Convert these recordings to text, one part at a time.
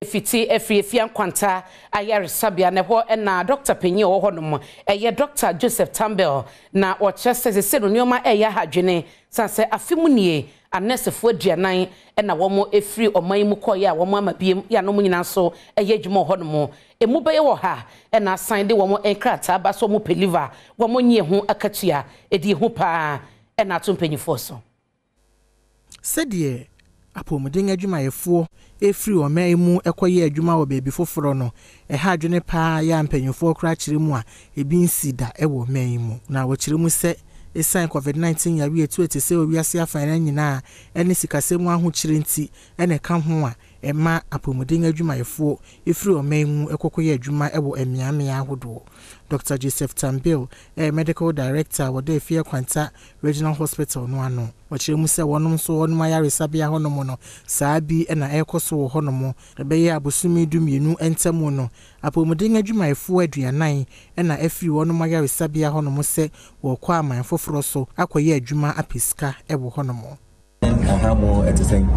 Fiti Effia Nkwanta Hospital na ho na Dr. Penny wo ho no Dr. Joseph Tambel na o chese se no nyoma hadwene sanse afimunie anesefo aduanan na wo mo efiri oman mu koye a wo mo amabiem ya no nyina so adwuma ho no emu beye wo ha na asan de wo mo enkrata ba so mo peliver wo mo nye ho akatua edi ho pa na atompanyifo so sedie apomuden adwumayefo efiri oman mu ekoye adwuma wo beebi foforo no ha adwene pa ya mpanyifo kra kire mu a ebi nsida ewo man mu na wo kire mu se esan COVID-19 ya wie tu etese owiase afan nyina ene sikasemu ahokyire nti ene ka ho a ema apomuden adwumayefo efiri oman mu ekokoye adwuma ewo emiamia ahodo. Dr. Joseph Tambel, medical director with the Effia Nkwanta Regional Hospital no ano. Ochire mu se wonom so wonom ayaresabia honom no saabi na ekoso honom rebeye abosumi dumienu entemu no apomuden adwumayefo aduanan na afiri wonom ayaresabia honom se wo kwa aman foforo so akoye adwuma apiska ewo honom. Ahamo etesen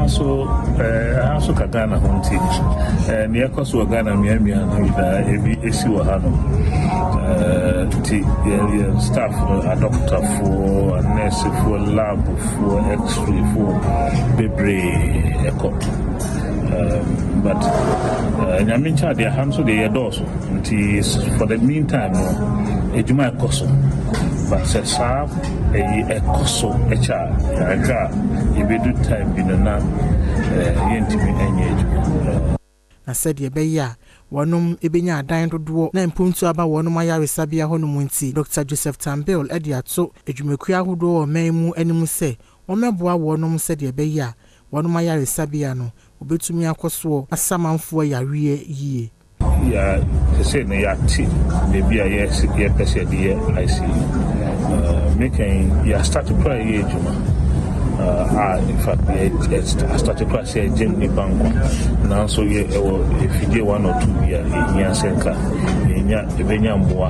so kagana honti me ekoso Ghana miamia na ebi esi wo hano ti staff a doctor for a nurse for lab for x-ray for bebre echo but nyamincha they ham so they doso nti for the meantime ejuma ekoso but se serve a koso echa aga ibedu time binana yentimi enye na said ye beya wonum ebenya adan dodo na mpuntu aba wonum ayaresabia honum nti Dr. Joseph Tambel ediato edwumaku ahodo o manmu animu se womeboa wonum said ye beya wonum ayaresabia no obetumi akoso asamanfo yawie yie ya say na yati maybe yes ye pese de I see making ya start to pray ejuma in fact I started to say Jimmy Banko now so if you get 1 or 2 years in Senka in mboa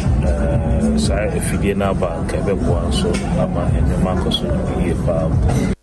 ama sa if you get na bank ebe so ama en marcos ye pa